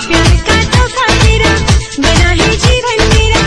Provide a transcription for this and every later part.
प्यार का तोहफा तेरा बना है जीवन मेरा।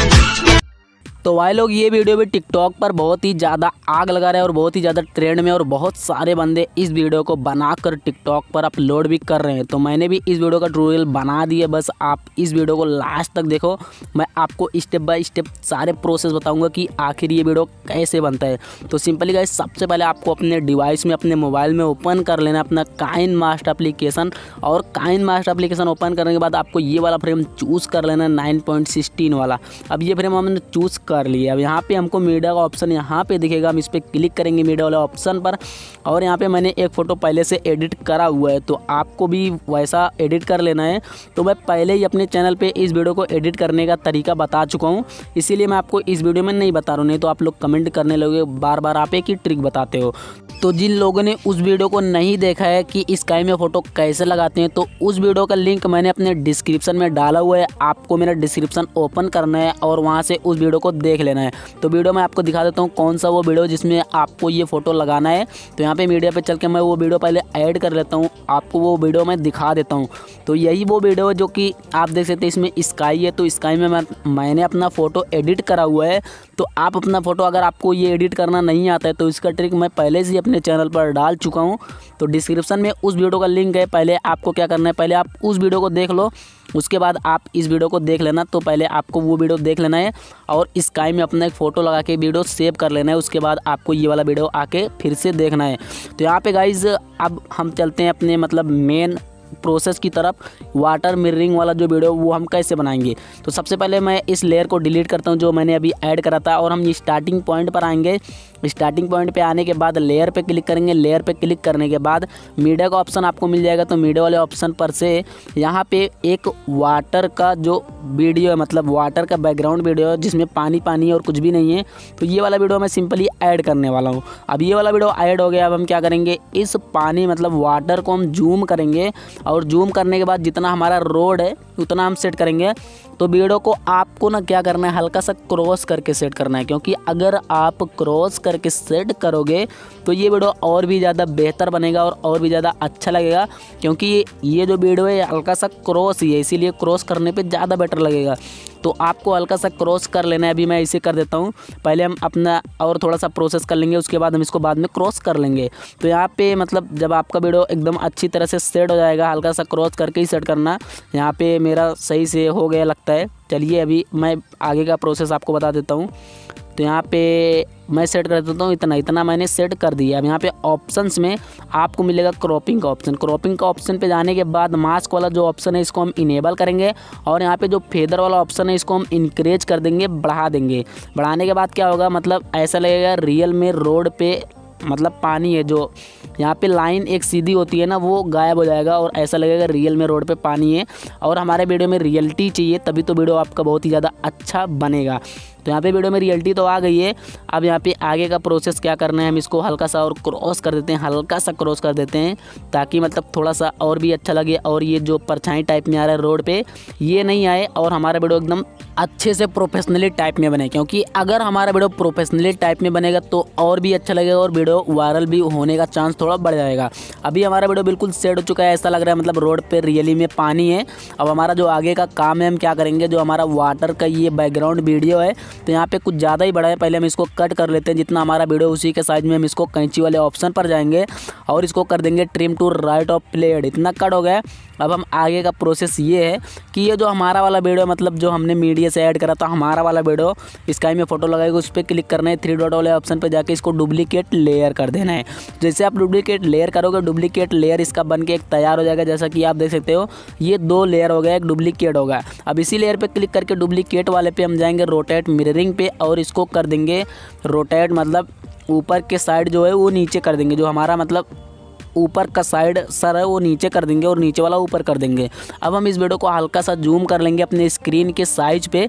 तो भाई लोग ये वीडियो भी टिकटॉक पर बहुत ही ज़्यादा आग लगा रहे हैं और बहुत ही ज़्यादा ट्रेंड में, और बहुत सारे बंदे इस वीडियो को बनाकर टिकटॉक पर अपलोड भी कर रहे हैं। तो मैंने भी इस वीडियो का ट्यूटोरियल बना दिया, बस आप इस वीडियो को लास्ट तक देखो। मैं आपको स्टेप बाय स्टेप सारे प्रोसेस बताऊंगा कि आखिर ये वीडियो कैसे बनता है। तो सिंपली गाइस, सबसे पहले आपको अपने डिवाइस में, अपने मोबाइल में ओपन कर लेना अपना काइनमास्टर एप्लीकेशन, और काइनमास्टर एप्लीकेशन ओपन करने के बाद आपको ये वाला फ्रेम चूज़ कर लेना 9.16 वाला। अब ये फ्रेम हमने चूज़ कर लिया। अब यहाँ पे हमको मीडिया का ऑप्शन यहाँ पे दिखेगा, हम इस पर क्लिक करेंगे मीडिया वाले ऑप्शन पर, और यहाँ पे मैंने एक फ़ोटो पहले से एडिट करा हुआ है, तो आपको भी वैसा एडिट कर लेना है। तो मैं पहले ही अपने चैनल पे इस वीडियो को एडिट करने का तरीका बता चुका हूँ, इसीलिए मैं आपको इस वीडियो में नहीं बता रहा हूँ, नहीं तो आप लोग कमेंट करने लोगे बार बार आप एक ही ट्रिक बताते हो। तो जिन लोगों ने उस वीडियो को नहीं देखा है कि स्काई में फ़ोटो कैसे लगाते हैं, तो उस वीडियो का लिंक मैंने अपने डिस्क्रिप्शन में डाला हुआ है। आपको मेरा डिस्क्रिप्शन ओपन करना है और वहाँ से उस वीडियो को देख लेना है। तो वीडियो में आपको दिखा देता हूँ कौन सा वो वीडियो जिसमें आपको ये फ़ोटो लगाना है। तो यहाँ पे मीडिया पे चल के मैं वो वीडियो पहले ऐड कर लेता हूँ, आपको वो वीडियो मैं दिखा देता हूँ। तो यही वो वीडियो है जो कि आप देख सकते हैं, इसमें स्काई है। तो स्काई में मैंने अपना फ़ोटो एडिट करा हुआ है। तो आप अपना फ़ोटो, अगर आपको ये एडिट करना नहीं आता है, तो इसका ट्रिक मैं पहले से अपने चैनल पर डाल चुका हूँ। तो डिस्क्रिप्शन में उस वीडियो का लिंक है। पहले आपको क्या करना है, पहले आप उस वीडियो को देख लो, उसके बाद आप इस वीडियो को देख लेना। तो पहले आपको वो वीडियो देख लेना है और स्काई में अपना एक फ़ोटो लगा के वीडियो सेव कर लेना है। उसके बाद आपको ये वाला वीडियो आके फिर से देखना है। तो यहाँ पे गाइज़ अब हम चलते हैं अपने मतलब मेन प्रोसेस की तरफ। वाटर मिररिंग वाला जो वीडियो वो हम कैसे बनाएंगे। तो सबसे पहले मैं इस लेयर को डिलीट करता हूँ जो मैंने अभी ऐड करा था, और हम स्टार्टिंग पॉइंट पर आएंगे। स्टार्टिंग पॉइंट पे आने के बाद लेयर पे क्लिक करेंगे। लेयर पे क्लिक करने के बाद मीडिया का ऑप्शन आपको मिल जाएगा। तो मीडिया वाले ऑप्शन पर से यहाँ पे एक वाटर का जो वीडियो है, मतलब वाटर का बैकग्राउंड वीडियो है जिसमें पानी पानी है और कुछ भी नहीं है, तो ये वाला वीडियो मैं सिंपली ऐड करने वाला हूँ। अब ये वाला वीडियो ऐड हो गया। अब हम क्या करेंगे, इस पानी मतलब वाटर को हम जूम करेंगे, और जूम करने के बाद जितना हमारा रोड है उतना हम सेट करेंगे। तो वीडियो को आपको ना क्या करना है, हल्का सा क्रॉस करके सेट करना है, क्योंकि अगर आप क्रॉस करके सेट करोगे तो ये वीडियो और भी ज़्यादा बेहतर बनेगा और भी ज़्यादा अच्छा लगेगा। क्योंकि ये जो वीडियो है हल्का सा क्रॉस ही है, इसीलिए क्रॉस करने पे ज़्यादा बेटर लगेगा। तो आपको हल्का सा क्रॉस कर लेना है। अभी मैं इसे कर देता हूँ। पहले हम अपना और थोड़ा सा प्रोसेस कर लेंगे, उसके बाद हम इसको बाद में क्रॉस कर लेंगे। तो यहाँ पे मतलब जब आपका वीडियो एकदम अच्छी तरह से सेट हो जाएगा, हल्का सा क्रॉस करके ही सेट करना। यहाँ पे मेरा सही से हो गया लगता है। चलिए अभी मैं आगे का प्रोसेस आपको बता देता हूँ। तो यहाँ पे मैं सेट कर देता हूँ, इतना मैंने सेट कर दिया। अब यहाँ पे ऑप्शंस में आपको मिलेगा क्रॉपिंग का ऑप्शन। क्रॉपिंग का ऑप्शन पे जाने के बाद मास्क वाला जो ऑप्शन है इसको हम इनेबल करेंगे, और यहाँ पे जो फेदर वाला ऑप्शन है इसको हम इंक्रीज कर देंगे, बढ़ा देंगे। बढ़ाने के बाद क्या होगा, मतलब ऐसा लगेगा रियल में रोड पे मतलब पानी है, जो यहाँ पे लाइन एक सीधी होती है ना, वो गायब हो जाएगा और ऐसा लगेगा रियल में रोड पे पानी है। और हमारे वीडियो में रियलिटी चाहिए, तभी तो वीडियो आपका बहुत ही ज़्यादा अच्छा बनेगा। तो यहाँ पे वीडियो में रियलिटी तो आ गई है। अब यहाँ पे आगे का प्रोसेस क्या करना है, हम इसको हल्का सा और क्रॉस कर देते हैं, हल्का सा क्रॉस कर देते हैं, ताकि मतलब थोड़ा सा और भी अच्छा लगे। और ये जो परछाई टाइप में आ रहा है रोड पे, ये नहीं आए और हमारा वीडियो एकदम अच्छे से प्रोफेशनली टाइप में बने। क्योंकि अगर हमारा वीडियो प्रोफेशनली टाइप में बनेगा तो और भी अच्छा लगेगा और वीडियो वायरल भी होने का चांस थोड़ा बढ़ जाएगा। अभी हमारा वीडियो बिल्कुल सेट हो चुका है, ऐसा लग रहा है मतलब रोड पे रियली में पानी है। अब हमारा जो आगे का काम है, हम क्या करेंगे, जो हमारा वाटर का ये बैकग्राउंड वीडियो है, तो यहाँ पे कुछ ज़्यादा ही बड़ा है। पहले हम इसको कट कर लेते हैं, जितना हमारा वीडियो उसी के साइज में हम इसको कैंची वाले ऑप्शन पर जाएंगे और इसको कर देंगे trim to right of playhead. इतना कट हो गया। अब हम आगे का प्रोसेस ये है कि ये जो हमारा वाला वीडियो मतलब जो हमने मीडिया से ऐड करा था, हमारा वाला वीडियो स्काई में फ़ोटो लगाएगा, उस पर क्लिक करना है, 3 डॉट वाले ऑप्शन पर जाके इसको डुप्लीकेट लेयर कर देना है। जैसे आप डुप्लीकेट लेयर करोगे, डुप्लीकेट लेयर इसका बन के एक तैयार हो जाएगा। जैसा कि आप देख सकते हो, ये 2 लेयर हो गया, एक डुप्लीकेट होगा। अब इसी लेयर पे क्लिक करके डुप्लीकेट वाले पे हम जाएंगे रोटेट मिररिंग पे, और इसको कर देंगे रोटेट, मतलब ऊपर के साइड जो है वो नीचे कर देंगे, जो हमारा मतलब ऊपर का साइड सर है वो नीचे कर देंगे और नीचे वाला ऊपर कर देंगे। अब हम इस वीडियो को हल्का सा जूम कर लेंगे अपने स्क्रीन के साइज पे,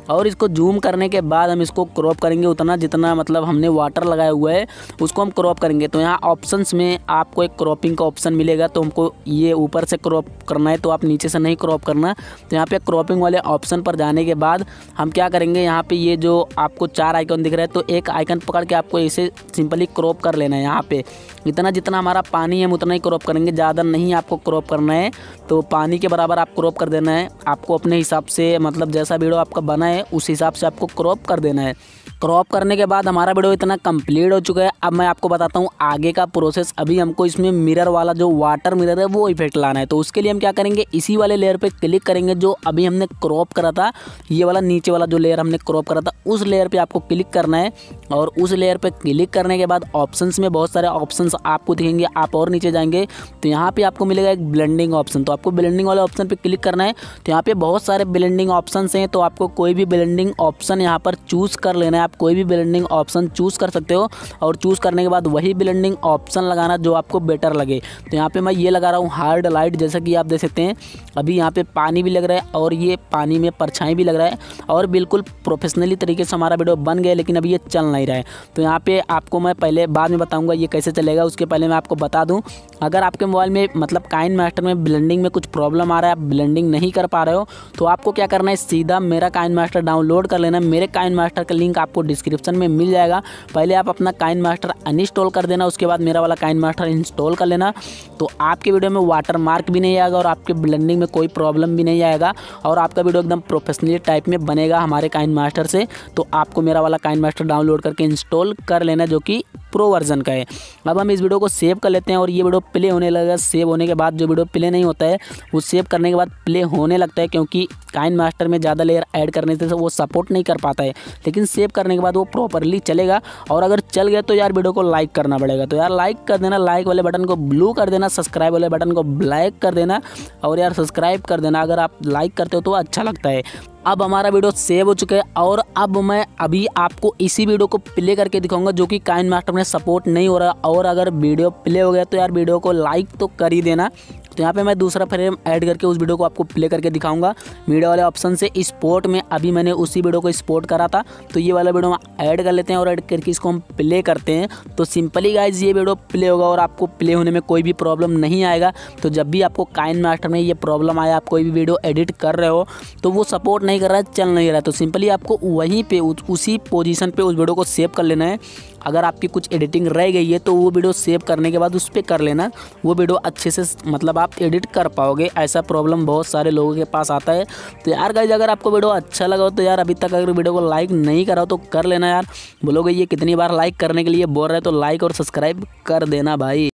और इसको जूम करने के बाद हम इसको क्रॉप करेंगे उतना जितना मतलब हमने वाटर लगाया हुआ है उसको हम क्रॉप करेंगे। तो यहाँ ऑप्शंस में आपको एक क्रॉपिंग का ऑप्शन मिलेगा, तो हमको ये ऊपर से क्रॉप करना है, तो आप नीचे से नहीं क्रॉप करना। तो यहाँ पे क्रॉपिंग वाले ऑप्शन पर जाने के बाद हम क्या करेंगे, यहाँ पे ये जो आपको 4 आइकन दिख रहा है तो एक आइकन पकड़ के आपको इसे सिंपली क्रॉप कर लेना है। यहाँ पे इतना जितना हमारा पानी है हम उतना ही क्रॉप करेंगे, ज़्यादा नहीं आपको क्रॉप करना है। तो पानी के बराबर आप क्रॉप कर देना है, आपको अपने हिसाब से मतलब जैसा वीडियो आपका बना है उस हिसाब से आपको क्रॉप कर देना है। क्रॉप करने के बाद हमारा वीडियो इतना कंप्लीट हो चुका है। अब मैं आपको बताता हूँ आगे का प्रोसेस। अभी हमको इसमें मिरर वाला जो वाटर मिरर है वो इफेक्ट लाना है। तो उसके लिए हम क्या करेंगे, इसी वाले लेयर पे क्लिक करेंगे जो अभी हमने क्रॉप करा था, ये वाला नीचे वाला जो लेयर हमने क्रॉप करा था उस लेयर पे आपको क्लिक करना है। और उस लेयर पे क्लिक करने के बाद ऑप्शंस में बहुत सारे ऑप्शंस आपको दिखेंगे। आप और नीचे जाएंगे तो यहाँ पे आपको मिलेगा एक ब्लेंडिंग ऑप्शन, तो आपको ब्लेंडिंग वाले ऑप्शन पे क्लिक करना है। तो यहाँ पे बहुत सारे ब्लेंडिंग ऑप्शंस हैं, तो आपको कोई भी ब्लेंडिंग ऑप्शन यहाँ पर चूज़ कर लेना है। आप कोई भी ब्लेंडिंग ऑप्शन चूज़ कर सकते हो और चूज़ करने के बाद वही ब्लेंडिंग ऑप्शन लगाना जो आपको बेटर लगे। तो यहाँ पे मैं ये लगा रहा हूँ हार्ड लाइट, जैसा कि आप देख सकते हैं अभी यहाँ पे पानी भी लग रहा है और ये पानी में परछाई भी लग रहा है और बिल्कुल प्रोफेशनली तरीके से हमारा वीडियो बन गया, लेकिन अभी ये चल नहीं रहा है। तो यहाँ पे आपको मैं पहले बाद में बताऊँगा ये कैसे चलेगा। उसके पहले मैं आपको बता दूँ, अगर आपके मोबाइल में मतलब काइन मास्टर में ब्लेंडिंग में कुछ प्रॉब्लम आ रहा है, आप ब्लेंडिंग नहीं कर पा रहे हो, तो आपको क्या करना है, सीधा मेरा काइन मास्टर डाउनलोड कर लेना। मेरे काइन मास्टर का लिंक आपको डिस्क्रिप्शन में मिल जाएगा। पहले आप अपना काइन मास्टर अनइंस्टॉल कर देना, उसके बाद मेरा वाला काइन मास्टर इंस्टॉल कर लेना। तो आपके वीडियो में वाटर मार्क भी नहीं आएगा और आपके ब्लेंडिंग में कोई प्रॉब्लम भी नहीं आएगा और आपका वीडियो एकदम प्रोफेशनली टाइप में बनेगा हमारे काइन मास्टर से। तो आपको मेरा वाला काइन मास्टर डाउनलोड करके इंस्टॉल कर लेना जो कि प्रो वर्जन का है। अब हम इस वीडियो को सेव कर लेते हैं और ये वीडियो प्ले होने लगेगा। सेव होने के बाद जो वीडियो प्ले नहीं होता है वो सेव करने के बाद प्ले होने लगता है, क्योंकि काइन मास्टर में ज़्यादा लेयर ऐड करने से वो सपोर्ट नहीं कर पाता है, लेकिन सेव करने के बाद वो प्रॉपरली चलेगा। और अगर चल गया तो यार वीडियो को लाइक करना पड़ेगा। तो यार लाइक कर देना, लाइक वाले बटन को ब्लू कर देना, सब्सक्राइब वाले बटन को ब्लैक कर देना और यार सब्सक्राइब कर देना अगर आप लाइक करते हो तो अच्छा लगता है। अब हमारा वीडियो सेव हो चुका है और अब मैं अभी आपको इसी वीडियो को प्ले करके दिखाऊंगा जो कि काइन मास्टर में सपोर्ट नहीं हो रहा। और अगर वीडियो प्ले हो गया तो यार वीडियो को लाइक तो कर ही देना। तो यहाँ पे मैं दूसरा फ्रेम ऐड करके उस वीडियो को आपको प्ले करके दिखाऊंगा। मीडिया वाले ऑप्शन से स्पोर्ट में अभी मैंने उसी वीडियो को स्पोर्ट करा था, तो ये वाला वीडियो हम ऐड कर लेते हैं और ऐड करके इसको हम प्ले करते हैं। तो सिंपली गाइज ये वीडियो प्ले होगा और आपको प्ले होने में कोई भी प्रॉब्लम नहीं आएगा। तो जब भी आपको काइन मास्टर में ये प्रॉब्लम आया, आप कोई भी वीडियो एडिट कर रहे हो तो वो सपोर्ट नहीं कर रहा है, चल नहीं रहा है, तो सिंपली आपको वहीं पे उसी पोजीशन पे उस वीडियो को सेव कर लेना है। अगर आपकी कुछ एडिटिंग रह गई है तो वो वीडियो सेव करने के बाद उस पर कर लेना, वो वीडियो अच्छे से मतलब आप एडिट कर पाओगे। ऐसा प्रॉब्लम बहुत सारे लोगों के पास आता है। तो यार गाइस अगर आपको वीडियो अच्छा लगा हो तो यार अभी तक अगर वीडियो को लाइक नहीं करा हो तो कर लेना यार। बोलोगे ये कितनी बार लाइक करने के लिए बोल रहे हैं, तो लाइक और सब्सक्राइब कर देना भाई।